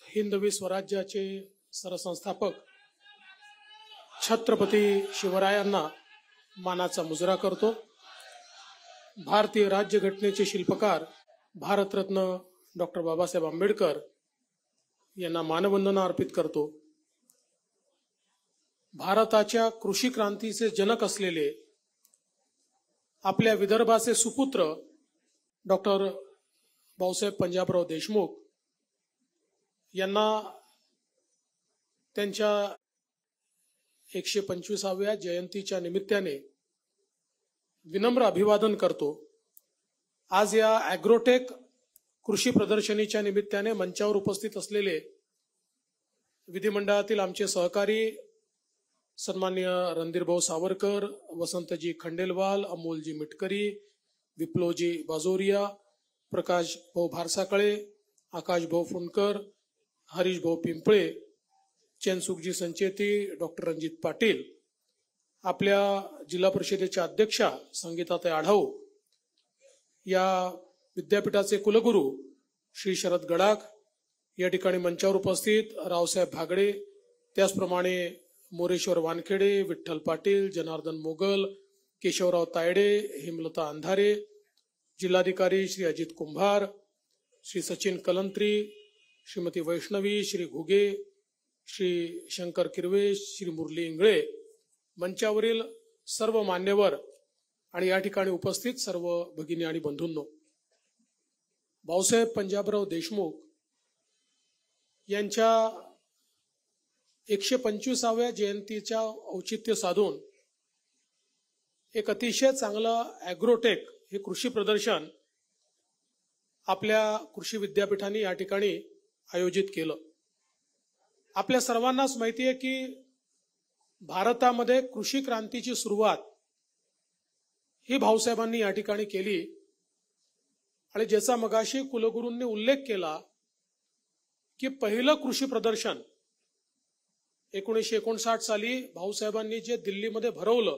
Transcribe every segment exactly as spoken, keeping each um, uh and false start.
हिंदवी स्वराज्याचे सरसंस्थापक छत्रपती शिवरायांना मानाचा मुजरा करतो। भारतीय राज्यघटनेचे शिल्पकार भारतरत्न डॉक्टर बाबासाहेब आंबेडकर यांना मानवंदना अर्पित करतो। भारताच्या कृषी क्रांतीचे जनक असलेले आपल्या विदर्भाचे सुपुत्र डॉक्टर भाऊसाहेब पंजाबराव देशमुख यांना त्यांच्या एकशे पंचवीसाव्या जयंतीच्या निमित्ताने विनम्र अभिवादन करतो। आज या ॲग्रोटेक कृषी प्रदर्शनीच्या निमित्ताने मंचावर उपस्थित असलेले विधिमंडळातील आमचे सहकारी सन्माननीय रणधीरभाऊ सावरकर, वसंतजी खंडेलवाल, अमोलजी मिटकरी, विप्लवजी बाजोरिया, प्रकाश भाऊ भारसाकळे, आकाश भाऊ फुंडकर, हरीश भाऊ पिंपळे, चैनसुखजी संचेती, डॉक्टर रणजित पाटील, आपल्या जिल्हा परिषदेच्या अध्यक्षा संगीताताई आढाऊ, या विद्यापीठाचे कुलगुरू श्री शरद गडाख, या ठिकाणी मंचावर उपस्थित रावसाहेब भागडे, त्याचप्रमाणे मोरेश्वर वानखेडे, विठ्ठल पाटील, जनार्दन मोगल, केशवराव तायडे, हेमलता अंधारे, जिल्हाधिकारी श्री अजित कुंभार, श्री सचिन कलंत्री, श्रीमती वैष्णवी, श्री घुगे, श्री शंकर किरवे, श्री मुरली इंगळे, मंचावरील सर्व मान्यवर आणि या ठिकाणी उपस्थित सर्व भगिनी आणि बंधूंनो, भाऊसाहेब पंजाबराव देशमुख यांच्या एकशे पंचवीसाव्या जयंतीच्या औचित्य साधून एक अतिशय चांगलं ॲग्रोटेक हे कृषी प्रदर्शन आपल्या कृषी विद्यापीठाने या ठिकाणी आयोजित केलं। आपल्या सर्वांनाच माहिती आहे की भारतामध्ये कृषी क्रांतीची सुरुवात ही भाऊसाहेबांनी या ठिकाणी केली आणि ज्याचा मगाशी कुलगुरूंनी उल्लेख केला की पहिलं कृषी प्रदर्शन एकोणीसशे एकोणसाठ साली भाऊसाहेबांनी जे दिल्लीमध्ये भरवलं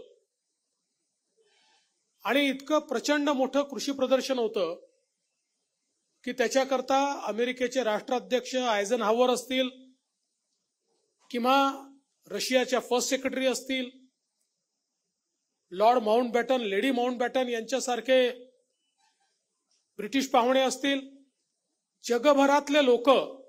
आणि इतकं प्रचंड मोठं कृषी प्रदर्शन होतं की त्याच्याकरता अमेरिकेचे राष्ट्राध्यक्ष आयझनहावर असतील किंवा रशियाच्या फर्स्ट सेक्रेटरी असतील, लॉर्ड माउंटबॅटन, लेडी माउंटबॅटन यांच्यासारखे ब्रिटिश पाहुणे असतील, जगभरातले लोक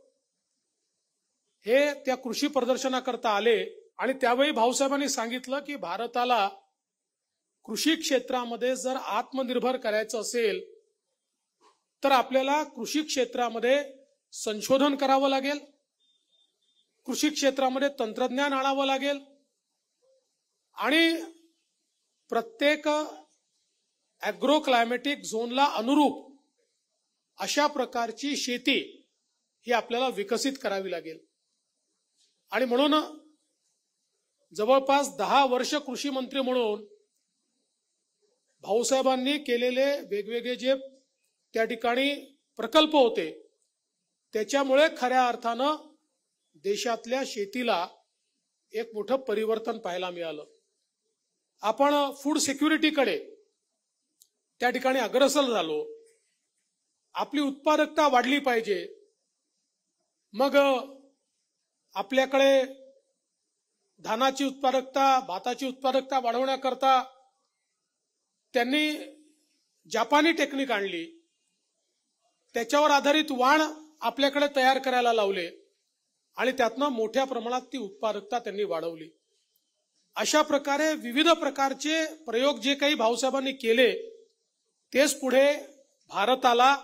हे त्या कृषी प्रदर्शनाकरता आले आणि त्यावेळी भाऊसाहेबांनी सांगितलं की भारताला कृषी क्षेत्रामध्ये जर आत्मनिर्भर करायचं असेल तर आपल्याला कृषी क्षेत्रामध्ये संशोधन करावं लागेल, कृषी क्षेत्रामध्ये तंत्रज्ञान आणावं लागेल आणि प्रत्येक ॲग्रो क्लायमॅटिक झोनला अनुरूप अशा प्रकारची शेती ही आपल्याला विकसित करावी लागेल। आणि म्हणून जवळपास दहा वर्ष कृषी मंत्री म्हणून भाऊसाहेबांनी केलेले वेगवेगळे जे त्या ठिकाणी प्रकल्प होते त्याच्यामुळे खऱ्या अर्थानं देशातल्या शेतीला एक मोठं परिवर्तन पाहायला मिळालं। आपण फूड सिक्युरिटीकडे त्या ठिकाणी अग्रेसर झालो, आपली उत्पादकता वाढली पाहिजे। मग आपल्याकडे धानाची उत्पादकता, भाताची उत्पादकता वाढवण्याकरता त्यांनी जापानी टेक्निक आणली, त्याच्यावर आधारित वाण आपल्याकडे तयार करायला लावले आणि त्यातनं मोठ्या प्रमाणात ती उत्पादकता त्यांनी वाढवली। अशा प्रकारे विविध प्रकारचे प्रयोग जे काही भाऊसाहेबांनी केले तेच पुढे भारताला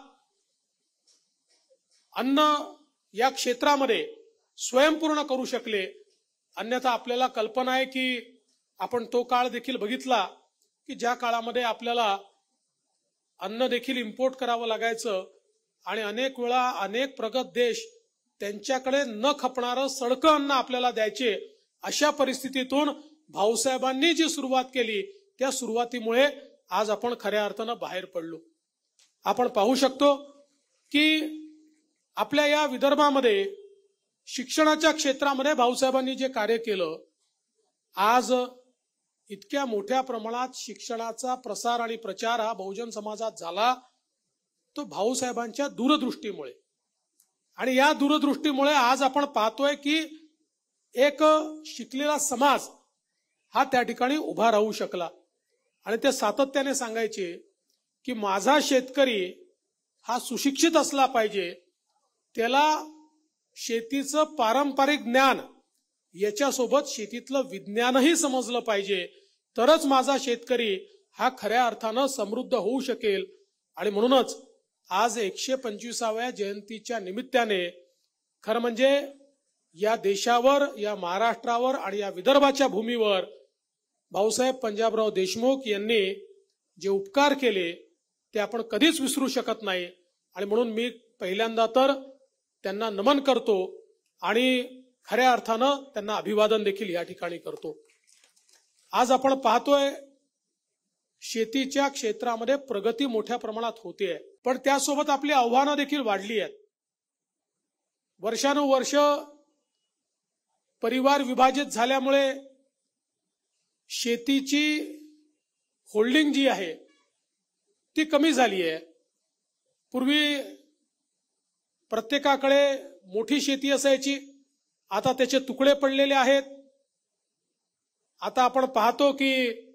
अन्न या क्षेत्रामध्ये स्वयंपूर्ण करू शकले। अन्यथा आपल्याला कल्पना आहे की आपण तो काळ देखील बघितला की ज्या काळामध्ये आपल्याला अन्न देखील इम्पोर्ट करावं लागायचं आणि अनेक वेळा अनेक प्रगत देश त्यांच्याकडे न खपणारं सडकं अन्न आपल्याला द्यायचे। अशा परिस्थितीतून भाऊसाहेबांनी जी सुरुवात केली त्या सुरुवातीमुळे आज आपण खऱ्या अर्थानं बाहेर पडलो। आपण पाहू शकतो की आपल्या या विदर्भामध्ये शिक्षणाच्या क्षेत्रामध्ये भाऊसाहेबांनी जे कार्य केलं, आज इतक्या मोठ्या प्रमाणात शिक्षणाचा प्रसार आणि प्रचार हा बहुजन समाजात झाला तो भाऊसाहेबांच्या दूरदृष्टीमुळे। आणि या दूरदृष्टीमुळे आज आपण पाहतोय की एक शिकलेला समाज हा त्या ठिकाणी उभा राहू शकला. आणि ते सातत्याने सांगायचे की माझा शेतकरी हा सुशिक्षित असला पाहिजे, त्याला शेतीचं पारंपरिक ज्ञान याच्यासोबत शेतीतलं विज्ञानही समजलं पाहिजे, तरच माझा शेतकरी हा खऱ्या अर्थानं समृद्ध होऊ शकेल. आणि म्हणूनच आज एकशे पंचवीसाव्या जयंतीच्या निमित्ताने खरं म्हणजे या देशावर, या महाराष्ट्रावर आणि या विदर्भाच्या भूमीवर भाऊसाहेब पंजाबराव देशमुख यांनी जे उपकार केले ते आपण कधीच विसरू शकत नाही. आणि म्हणून मी पहिल्यांदा तर त्यांना नमन करतो आणि खऱ्या अर्थानं त्यांना अभिवादन देखील या ठिकाणी करतो. आज आपण पाहतोय शेतीच्या क्षेत्रामध्ये प्रगती मोठ्या प्रमाणात होते, पण त्यासोबत आपली आव्हानं देखील वाढली आहेत. वर्षानुवर्ष परिवार विभाजित झाल्यामुळे शेतीची होल्डिंग जी आहे ती कमी झाली आहे. पूर्वी प्रत्येकाकडे मोठी शेती असायची, आता त्याचे तुकडे पडलेले आहेत. आता आपण पाहतो की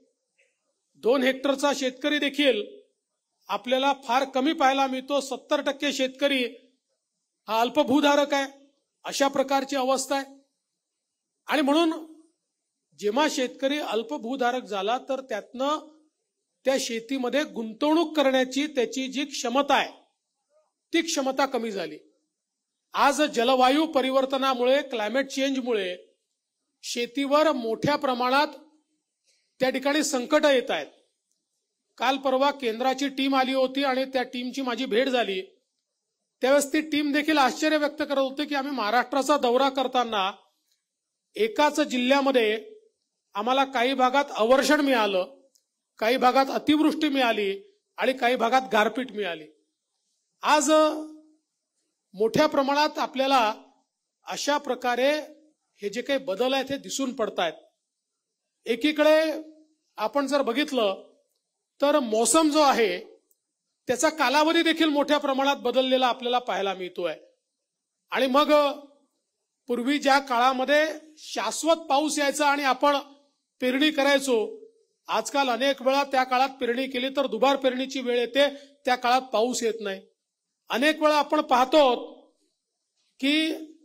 दोन हेक्टरचा शेतकरी देखील आपल्याला फार कमी पाहायला मिळतो. सत्तर टक्के शेतकरी हा अल्पभूधारक आहे, अशा प्रकारची अवस्था आहे. आणि म्हणून जेव्हा शेतकरी अल्पभूधारक झाला तर त्यातनं त्या शेतीमध्ये गुंतवणूक करण्याची त्याची जी क्षमता आहे ती क्षमता कमी झाली. आज जलवायू परिवर्तनामुळे, क्लायमेट चेंजमुळे शेतीवर मोठ्या प्रमाणात त्या ठिकाणी संकट येत आहेत. काल परवा केंद्राची टीम आली होती आणि त्या टीमची माझी भेट झाली. त्यावेळेस ती टीम देखील आश्चर्य व्यक्त करत होती की आम्ही महाराष्ट्राचा दौरा करताना एकाच जिल्ह्यामध्ये आम्हाला काही भागात अवर्षण मिळालं, काही भागात अतिवृष्टी मिळाली आणि काही भागात गारपीट मिळाली. आज मोठ्या प्रमाणात आपल्याला अशा प्रकारे हे जे काही बदल आहेत हे दिसून पडतायत. एकीकडे आपण जर बघितलं तर मोसम जो आहे त्याचा कालावधी देखील मोठ्या प्रमाणात बदललेला आपल्याला पाहायला मिळतोय. आणि मग पूर्वी ज्या काळामध्ये शाश्वत पाऊस यायचा आणि आपण पेरणी करायचो, आजकाल अनेक वेळा त्या काळात पेरणी केली तर दुबार पेरणीची वेळ येते, त्या काळात पाऊस येत नाही. अनेक वेळा आपण पाहतो की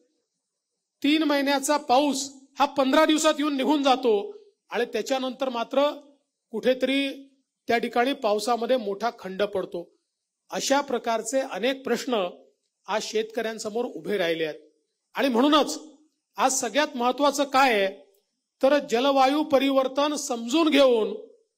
तीन महिन्याचा पाऊस हा पंधरा दिवसात येऊन निघून जातो आणि त्याच्यानंतर मात्र कुठेतरी त्या ठिकाणी पावसामध्ये मोठा खंड पडतो. अशा प्रकारचे अनेक प्रश्न आज शेतकऱ्यांसमोर उभे राहिले आहेत. आणि म्हणूनच आज सगळ्यात महत्वाचं काय आहे तर जलवायू परिवर्तन समजून घेऊन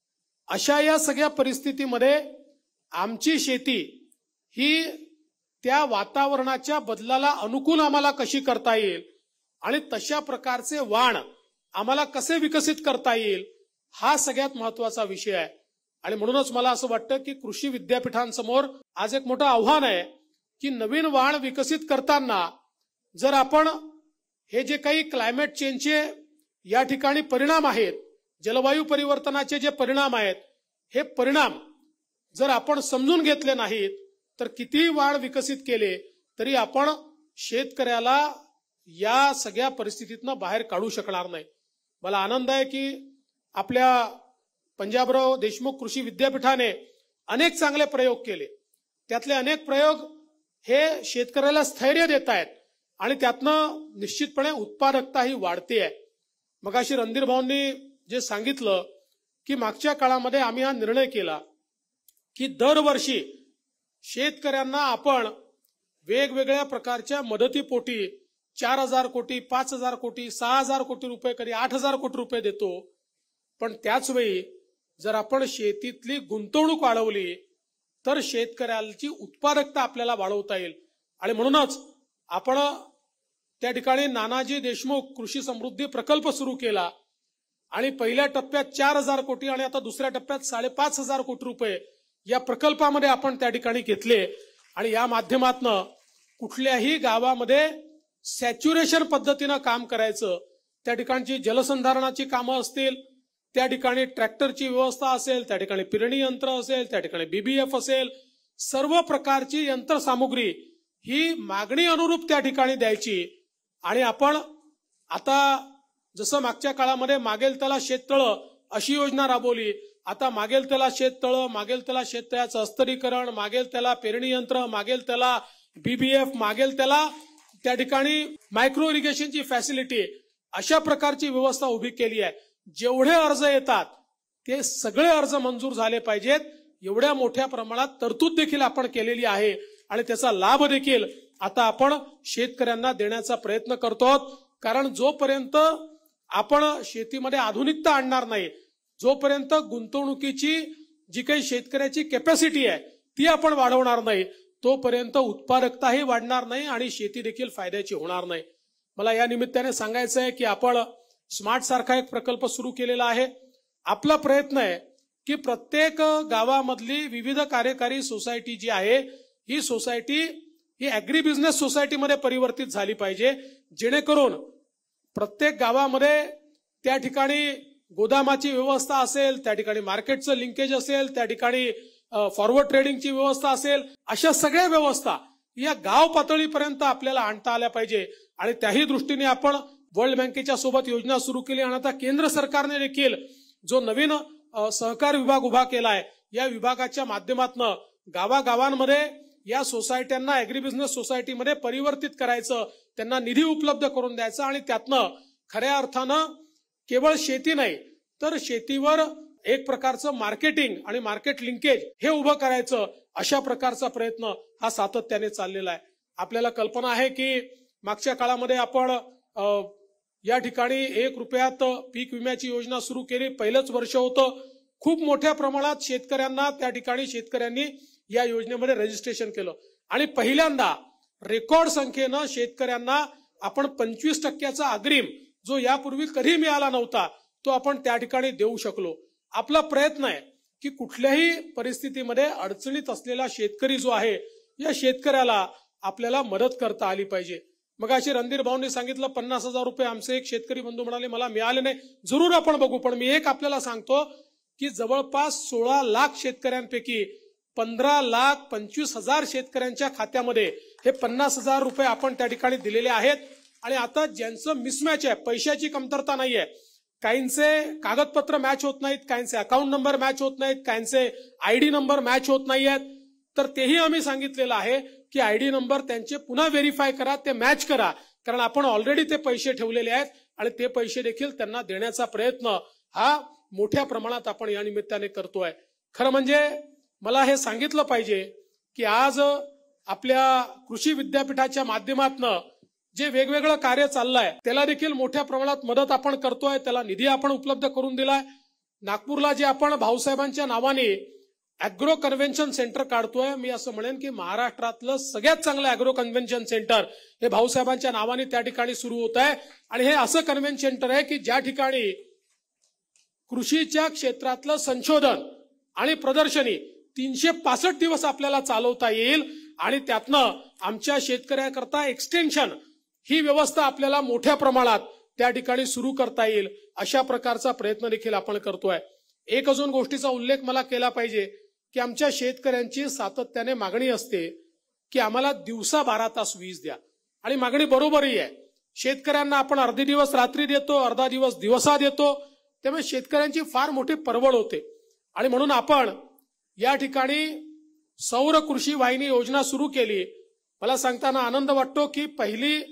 अशा या सगळ्या परिस्थितीमध्ये आमची शेती ही त्या वातावरणाच्या बदलाला अनुकूल आम्हाला कशी करता येईल आणि तशा प्रकारचे वाण आम्हाला कसे विकसित करता येईल, हा सगळ्यात महत्वाचा विषय आहे. आणि म्हणूनच मला असं वाटतं की कृषी विद्यापीठांसमोर आज एक मोठं आव्हान आहे की नवीन वाण विकसित करताना जर आपण हे जे काही क्लायमेट चेंजचे या ठिकाणी परिणाम आहेत, जलवायू परिवर्तनाचे जे परिणाम आहेत, हे परिणाम जर आपण समजून घेतले नाहीत तर कितीही वाण विकसित केले तरी आपण शेतकऱ्याला या सगळ्या परिस्थितीतनं बाहेर काढू शकणार नाही. मला आनंद आहे की आपल्या पंजाबराव देशमुख कृषी विद्यापीठाने अनेक चांगले प्रयोग केले. त्यातले अनेक प्रयोग हे शेतकऱ्याला स्थैर्य देत आहेत आणि त्यातनं निश्चितपणे उत्पादकता ही वाढते आहे. मगाशी रणधीर भाऊंनी जे सांगितलं की मागच्या काळामध्ये आम्ही हा निर्णय केला की दरवर्षी शेतकऱ्यांना आपण वेगवेगळ्या प्रकारच्या मदतीपोटी चार हजार कोटी, पाच हजार कोटी, सहा हजार कोटी रुपये, कधी आठ हजार कोटी रुपये देतो. पण त्याच वेळी जर आपण शेतीतली गुंतवणूक वाढवली तर शेतकऱ्याची उत्पादकता आपल्याला वाढवता येईल. आणि म्हणूनच आपण त्या ठिकाणी नानाजी देशमुख कृषी समृद्धी प्रकल्प सुरू केला आणि पहिल्या टप्प्यात चार हजार कोटी आणि आता दुसऱ्या टप्प्यात साडेपाच हजार कोटी रुपये या प्रकल्पामध्ये आपण त्या ठिकाणी घेतले. आणि या माध्यमातून कुठल्याही गावामध्ये सॅच्युरेशन पद्धतीनं काम करायचं, त्या ठिकाणची जलसंधारणाची कामं असतील, त्या ठिकाणी ट्रॅक्टरची व्यवस्था असेल, त्या ठिकाणी पेरणी यंत्र असेल, त्या ठिकाणी बीबीएफ असेल, सर्व प्रकारची यंत्रसामुग्री ही मागणी अनुरूप त्या ठिकाणी द्यायची. आणि आपण आता जसं मागच्या काळामध्ये मागेल त्याला शेततळं अशी योजना राबवली, आता मागेल त्याला शेततळं, मागेल त्याला शेततळ्याचं अस्तरीकरण, मागेल त्याला पेरणी यंत्र, मागेल त्याला बीबीएफ, मागेल त्याला त्या ठिकाणी मायक्रो इरिगेशनची फॅसिलिटी, अशा प्रकारची व्यवस्था उभी केली आहे. जेवढे अर्ज येतात ते सगळे अर्ज मंजूर झाले पाहिजेत, एवढ्या मोठ्या प्रमाणात तरतूद देखील आपण केलेली आहे. आणि त्याचा लाभ देखील आता आपण शेतकऱ्यांना देण्याचा प्रयत्न करतो. कारण जोपर्यंत आपण शेतीमध्ये आधुनिकता आणणार नाही, जोपर्यंत गुंतवणुकीची जी काही शेतकऱ्याची कॅपॅसिटी आहे ती आपण वाढवणार नाही, तोपर्यंत उत्पादकताही वाढणार नाही आणि शेती देखील फायद्याची होणार नाही. मला या निमित्ताने सांगायचं आहे की आपण स्मार्ट सारखा एक प्रकल्प सुरू केलेला आहे. आपला प्रयत्न आहे की प्रत्येक गावामधली विविध कार्यकारी सोसायटी जी आहे ही सोसायटी ही ऍग्री बिझनेस सोसायटीमध्ये परिवर्तित झाली पाहिजे, जेणेकरून प्रत्येक गावामध्ये त्या ठिकाणी गोदामाची व्यवस्था असेल, त्या ठिकाणी मार्केटचं लिंकेज असेल, त्या ठिकाणी फॉरवर्ड ट्रेडिंगची व्यवस्था असेल, अशा सगळ्या व्यवस्था या गाव पातळीपर्यंत आपल्याला आणता आल्या पाहिजे. आणि त्याही दृष्टीने आपण वर्ल्ड बँकेच्या सोबत योजना सुरू केली. आणि आता केंद्र सरकारने देखील जो नवीन सहकार विभाग उभा केलाय, या विभागाच्या माध्यमातून गावागावांमध्ये या सोसायट्यांना ऍग्री बिझनेस सोसायटीमध्ये परिवर्तित करायचं, त्यांना निधी उपलब्ध करून द्यायचा आणि त्यातनं खऱ्या अर्थानं केवळ शेती नाही तर शेतीवर एक प्रकारचं मार्केटिंग आणि मार्केट लिंकेज हे उभं करायचं, अशा प्रकारचा प्रयत्न हा सातत्याने चाललेला आहे. आपल्याला कल्पना आहे की मागच्या काळामध्ये आपण या ठिकाणी एक रुपयात पीक विम्याची योजना सुरू केली. पहिलंच वर्ष होतं. खूप मोठ्या प्रमाणात शेतकऱ्यांना त्या ठिकाणी शेतकऱ्यांनी या योजनेमध्ये रजिस्ट्रेशन केलं आणि पहिल्यांदा रेकॉर्ड संख्येनं शेतकऱ्यांना आपण पंचवीस टक्क्याचा अग्रिम जो यापूर्वी कधी मिळाला नव्हता तो आपण त्या ठिकाणी देऊ शकलो. आपला प्रयत्न आहे की कुठल्याही परिस्थितीमध्ये अडचणीत असलेला शेतकरी जो आहे या शेतकऱ्याला आपल्याला मदत करता आली पाहिजे. मग अशी रणधीर भाऊंनी सांगितलं पन्नास हजार रुपये आमचे एक शेतकरी बंधू म्हणाले मला मिळाले नाही. जरूर आपण बघू, पण मी एक आपल्याला सांगतो की जवळपास सोळा लाख शेतकऱ्यांपैकी पंधरा लाख पंचवीस हजार शेतकऱ्यांच्या खात्यामध्ये हे पन्नास हजार रुपये आपण त्या ठिकाणी दिलेले आहेत. आणि आता ज्यांचं मिसमॅच आहे, पैशाची कमतरता नाहीये, काहींचे कागदपत्र मॅच होत नाहीत, काहींचे अकाउंट नंबर मॅच होत नाहीत, काहींचे आयडी नंबर मॅच होत नाहीयेत, तर तेही आम्ही सांगितलेलं आहे की आयडी नंबर त्यांचे पुन्हा व्हेरीफाय करा, ते मॅच करा, कारण आपण ऑलरेडी ते पैसे ठेवलेले आहेत आणि ते पैसे देखील त्यांना देण्याचा प्रयत्न हा मोठ्या प्रमाणात आपण या निमित्ताने करतोय. खरं म्हणजे मला हे सांगितलं पाहिजे की आज आपल्या कृषी विद्यापीठाच्या माध्यमातून जे वेगवेगळं कार्य चाललंय त्याला देखील मोठ्या प्रमाणात मदत आपण करतोय, त्याला निधी आपण उपलब्ध करून दिलाय. नागपूरला जे आपण भाऊसाहेबांच्या नावाने अॅग्रो कन्व्हेन्शन सेंटर काढतोय, मी असं म्हणेन की महाराष्ट्रातलं सगळ्यात चांगलं अॅग्रो कन्व्हेन्शन सेंटर हे भाऊसाहेबांच्या नावाने त्या ठिकाणी सुरू होत आहे. आणि हे असं कन्व्हेन्शन सेंटर आहे की ज्या ठिकाणी कृषीच्या क्षेत्रातलं संशोधन आणि प्रदर्शनी तीनशे पासष्ट दिवस आपल्याला चालवता येईल आणि त्यातनं आमच्या शेतकऱ्याकरता एक्सटेन्शन ही व्यवस्था आपल्याला मोठ्या प्रमाणात त्या ठिकाणी सुरू करता येईल, अशा प्रकारचा प्रयत्न देखील आपण करतोय. एक अजून गोष्टीचा उल्लेख मला केला पाहिजे की आमच्या शेतकऱ्यांची सातत्याने मागणी असते की आम्हाला दिवसा बारा तास वीज द्या, आणि मागणी बरोबरही आहे. शेतकऱ्यांना आपण अर्धे दिवस रात्री देतो, अर्धा दिवस दिवसा देतो, त्यामुळे शेतकऱ्यांची फार मोठी परवड होते. आणि म्हणून आपण या ठिकाणी सौर कृषी वाहिनी योजना सुरू केली. मला सांगताना आनंद वाटतो की पहिली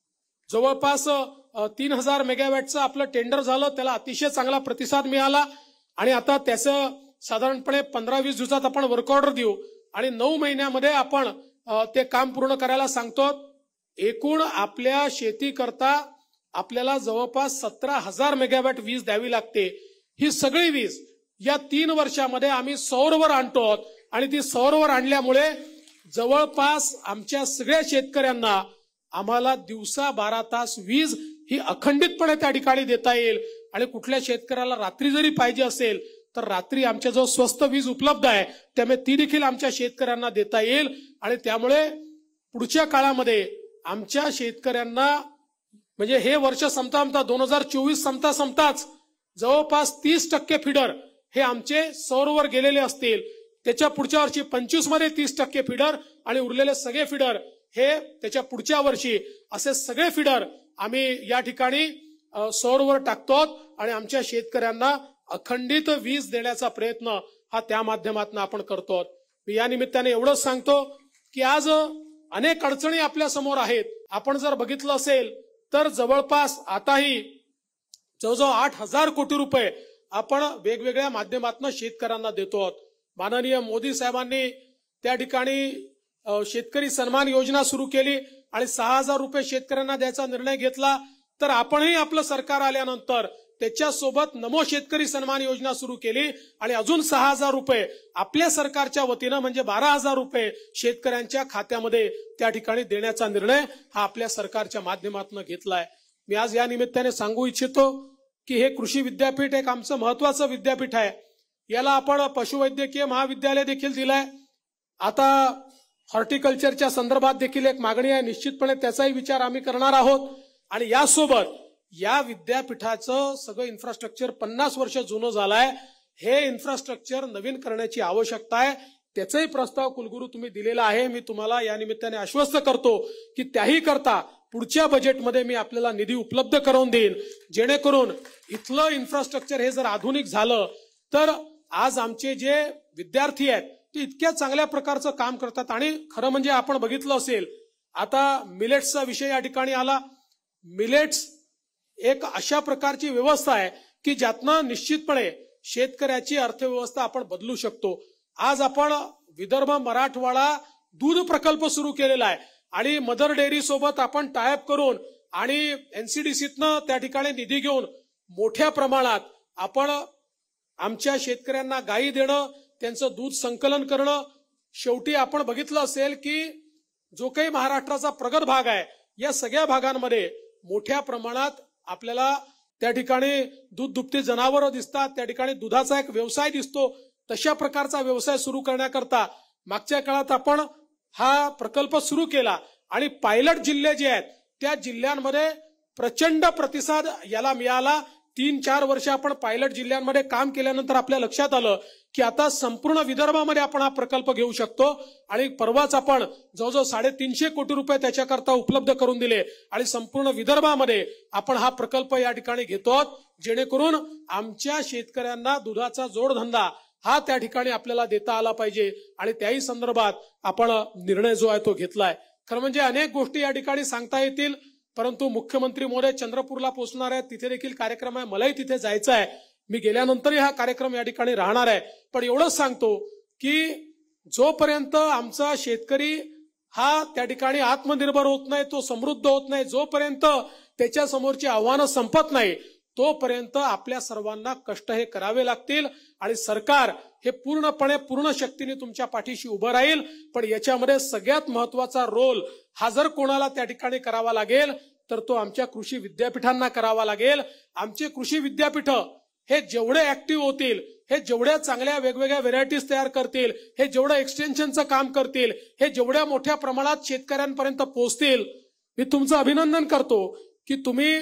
जवळपास तीन हजार मेगावॅटचं आपलं टेंडर झालं, त्याला अतिशय चांगला प्रतिसाद मिळाला आणि आता त्याचं साधारणपणे पंधरा वीस दिवसात आपण वर्क ऑर्डर देऊ आणि नऊ महिन्यामध्ये आपण ते काम पूर्ण करायला सांगतो. एकूण आपल्या शेती करता आपल्याला जवळपास सतरा हजार मेगावॅट वीज द्यावी लागते. ही सगळी वीज या तीन वर्षामध्ये आम्ही सौरवर आणतो आणि ती सौरवर आणल्यामुळे जवळपास आमच्या सगळ्या शेतकऱ्यांना आम्हाला दिवसा बारा तास वीज ही अखंडितपणे त्या ठिकाणी देता येईल. आणि कुठल्या शेतकऱ्याला रात्री जरी पाहिजे असेल तर रात्री आमच्याजवळ स्वस्त वीज उपलब्ध आहे, त्यामुळे ती देखील आमच्या शेतकऱ्यांना देता येईल. आणि त्यामुळे पुढच्या काळामध्ये आमच्या शेतकऱ्यांना म्हणजे हे वर्ष संपता संपता दोन हजार चोवीस संपता संपताच जवळपास तीस टक्के फिडर हे आमचे सौरवर गेलेले असतील. त्याच्या पुढच्या वर्षी पंचवीस मध्ये तीस टक्के फिडर आणि उरलेले सगळे फिडर हे त्याच्या पुढच्या वर्षी असे सगळे फिडर आम्ही या ठिकाणी सौरवर टाकतो आणि आमच्या शेतकऱ्यांना अखंडित वीज देण्याचा प्रयत्न हा त्या माध्यमातून आपण करतो। मी या निमित्ताने एवढंच सांगतो की आज अनेक अडचणी आपल्या समोर आहेत। आपण जर बघितलं असेल तर जवळपास आताही जवळजवळ आठ हजार कोटी रुपये आपण वेगवेगळ्या माध्यमातून शेतकऱ्यांना देतो आहोत। माननीय मोदी साहेबांनी त्या ठिकाणी शेतकरी सन्मान योजना सुरू केली आणि सहा हजार रुपये शेतकऱ्यांना द्यायचा निर्णय घेतला। तर आपणही आपलं सरकार आल्यानंतर त्याच्यासोबत नमो शेतकरी सन्मान योजना सुरू केली आणि अजून सहा हजार रुपये आपल्या सरकारच्या वतीनं म्हणजे बारा हजार रुपये शेतकऱ्यांच्या खात्यामध्ये त्या ठिकाणी देण्याचा निर्णय हा आपल्या सरकारच्या माध्यमातून घेतलाय। मी आज या निमित्ताने सांगू इच्छितो की हे कृषी विद्यापीठ एक आमचं महत्वाचं विद्यापीठ आहे। याला आपण पशुवैद्यकीय महाविद्यालय देखील दिलाय। आता हॉर्टिकल्चरच्या संदर्भात देखील एक मागणी आहे, निश्चितपणे त्याचाही विचार आम्ही करणार आहोत। आणि यासोबत या विद्यापीठाचं सगळं इन्फ्रास्ट्रक्चर पन्नास वर्ष जुनं झालंय, हे इन्फ्रास्ट्रक्चर नवीन करण्याची आवश्यकता आहे। त्याचाही प्रस्ताव कुलगुरू तुम्ही दिलेला आहे। मी तुम्हाला या निमित्ताने आश्वस्त करतो की त्याही करता पुढच्या बजेटमध्ये मी आपल्याला निधी उपलब्ध करून देईन, जेणेकरून इथलं इन्फ्रास्ट्रक्चर हे जर आधुनिक झालं तर आज आमचे जे विद्यार्थी आहेत ते इतक्या चांगल्या प्रकारचं काम करतात। आणि खरं म्हणजे आपण बघितलं असेल आता मिलेट्सचा विषय या ठिकाणी आला। मिलेट्स एक अशा प्रकारची व्यवस्था आहे की ज्यातनं निश्चितपणे शेतकऱ्याची अर्थव्यवस्था आपण बदलू शकतो। आज आपण विदर्भ मराठवाडा दूध प्रकल्प सुरू केलेला आहे आणि मदर डेअरी सोबत आपण टायअप करून आणि एनसीडीसीतनं त्या ठिकाणी निधी घेऊन मोठ्या प्रमाणात आपण आमच्या शेतकऱ्यांना गायी देणं, त्यांचं दूध संकलन करणं। शेवटी आपण बघितलं असेल की जो काही महाराष्ट्राचा प्रगत भाग आहे या सगळ्या भागांमध्ये मोठ्या प्रमाणात आपल्याला त्या ठिकाणी दूध दुभती जनावरं दिसतात, त्या ठिकाणी दुधाचा एक व्यवसाय दिसतो। तशा प्रकारचा व्यवसाय सुरू करण्याकरता मागच्या काळात आपण हा प्रकल्प सुरू केला आणि पायलट जिल्हे जे आहेत त्या जिल्ह्यांमध्ये प्रचंड प्रतिसाद याला मिळाला। तीन चार वर्ष आपण पायलट जिल्ह्यांमध्ये काम केल्यानंतर आपल्या लक्षात आलं की आता संपूर्ण विदर्भामध्ये आपण हा प्रकल्प घेऊ शकतो आणि परवाच आपण जवळजवळ साडेतीनशे कोटी रुपये त्याच्याकरता उपलब्ध करून दिले आणि संपूर्ण विदर्भामध्ये आपण हा प्रकल्प या ठिकाणी घेतो, जेणेकरून आमच्या शेतकऱ्यांना दुधाचा जोडधंदा हा त्या ठिकाणी आपल्याला देता आला पाहिजे आणि त्याही संदर्भात आपण निर्णय जो आहे तो घेतलाय। खरं म्हणजे अनेक गोष्टी या ठिकाणी सांगता येतील, परंतु मुख्यमंत्री महोदय चंद्रपूरला पोहोचणार आहेत, तिथे देखील कार्यक्रम आहे, मलाही तिथे जायचं आहे। मी गेल्यानंतरही हा कार्यक्रम या ठिकाणी राहणार आहे। पण एवढंच सांगतो की जोपर्यंत आमचा शेतकरी हा त्या ठिकाणी आत्मनिर्भर होत नाही, तो समृद्ध होत नाही, जोपर्यंत त्याच्या समोरची आव्हानं संपत नाही, तोपर्यंत आपल्या सर्वांना कष्ट हे करावे लागतील आणि सरकार हे पूर्णपणे पूर्ण शक्तीने तुमच्या पाठीशी उभं राहील। पण याच्यामध्ये सगळ्यात महत्वाचा रोल हा जर कोणाला त्या ठिकाणी करावा लागेल तर तो आमच्या कृषी विद्यापीठांना करावा लागेल। आमचे कृषी विद्यापीठ हे जेवढे ऍक्टिव्ह होतील, हे जेवढ्या चांगल्या वेगवेगळ्या व्हेरायटीज तयार करतील, हे जेवढं एक्सटेन्शनचं काम करतील, हे जेवढ्या मोठ्या प्रमाणात शेतकऱ्यांपर्यंत पोहोचतील, मी तुमचं अभिनंदन करतो की तुम्ही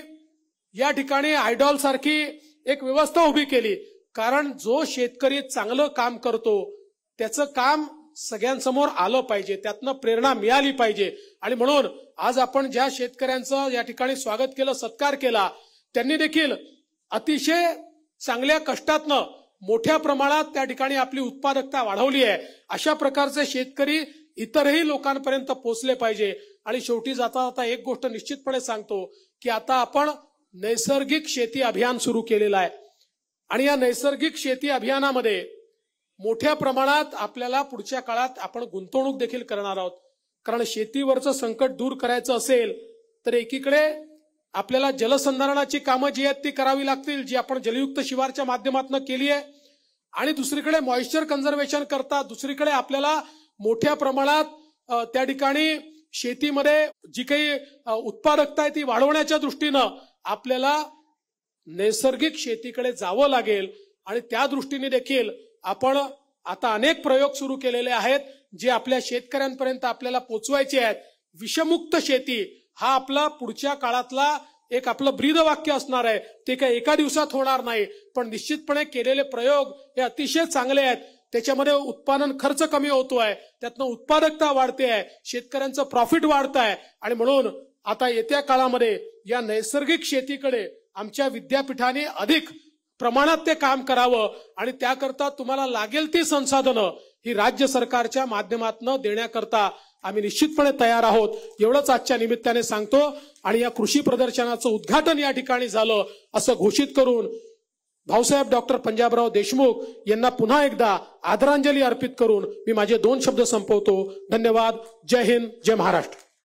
या ठिकाणी आयडॉल सारखी एक व्यवस्था उभी केली। कारण जो शेतकरी चांगलं काम करतो त्याचं काम सगळ्यांसमोर आलं पाहिजे, त्यातनं प्रेरणा मिळाली पाहिजे। आणि म्हणून आज आपण ज्या शेतकऱ्यांचं या ठिकाणी स्वागत केलं, सत्कार केला, त्यांनी देखील अतिशय चांगल्या कष्टातनं मोठ्या प्रमाणात त्या ठिकाणी आपली उत्पादकता वाढवली आहे। अशा प्रकारचे शेतकरी इतरही लोकांपर्यंत पोहोचले पाहिजे। आणि शेवटी जाता जाता एक गोष्ट निश्चितपणे सांगतो की आता आपण नैसर्गिक शेती अभियान सुरू केलेलं आहे आणि या नैसर्गिक शेती अभियानामध्ये मोठ्या प्रमाणात आपल्याला पुढच्या काळात आपण गुंतवणूक देखील करणार आहोत। कारण शेतीवरचं संकट दूर करायचं असेल तर एकीकडे आपल्याला जलसंधारणाची कामं जी आहेत ती करावी लागतील, जी आपण जलयुक्त शिवारच्या माध्यमातून केली आहे, आणि दुसरीकडे मॉइश्चर कन्झर्वेशन करता दुसरीकडे आपल्याला मोठ्या प्रमाणात त्या ठिकाणी शेतीमध्ये जी काही उत्पादकता आहे ती वाढवण्याच्या दृष्टीनं आपल्याला नैसर्गिक शेतीकडे जावं लागेल। आणि त्या दृष्टीने देखील आपण आता अनेक प्रयोग सुरू केलेले आहेत जे आपल्या शेतकऱ्यांपर्यंत आपल्याला पोचवायचे आहेत। विषमुक्त शेती हा आपला पुढच्या काळातला एक आपलं ब्रीदवाक्य असणार आहे। ते काही एका दिवसात होणार नाही, पण निश्चितपणे केलेले प्रयोग हे अतिशय चांगले आहेत। त्याच्यामध्ये उत्पादन खर्च कमी होतोय, त्यातनं उत्पादकता वाढते आहे, शेतकऱ्यांचं प्रॉफिट वाढत आहे आणि म्हणून आता येत्या काळामध्ये या नैसर्गिक शेतीकडे आमच्या विद्यापीठाने अधिक प्रमाणात ते काम करावं आणि त्याकरता तुम्हाला लागेल ती संसाधनं ही राज्य सरकारच्या माध्यमातून देण्याकरता आम्ही निश्चितपणे तयार आहोत एवढंच आजच्या निमित्ताने सांगतो आणि या कृषी प्रदर्शनाचं उद्घाटन या ठिकाणी झालं असं घोषित करून भाऊसाहेब डॉक्टर पंजाबराव देशमुख यांना पुन्हा एकदा आदरांजली अर्पित करून मी माझे दोन शब्द संपवतो. धन्यवाद. जय हिंद, जय महाराष्ट्र.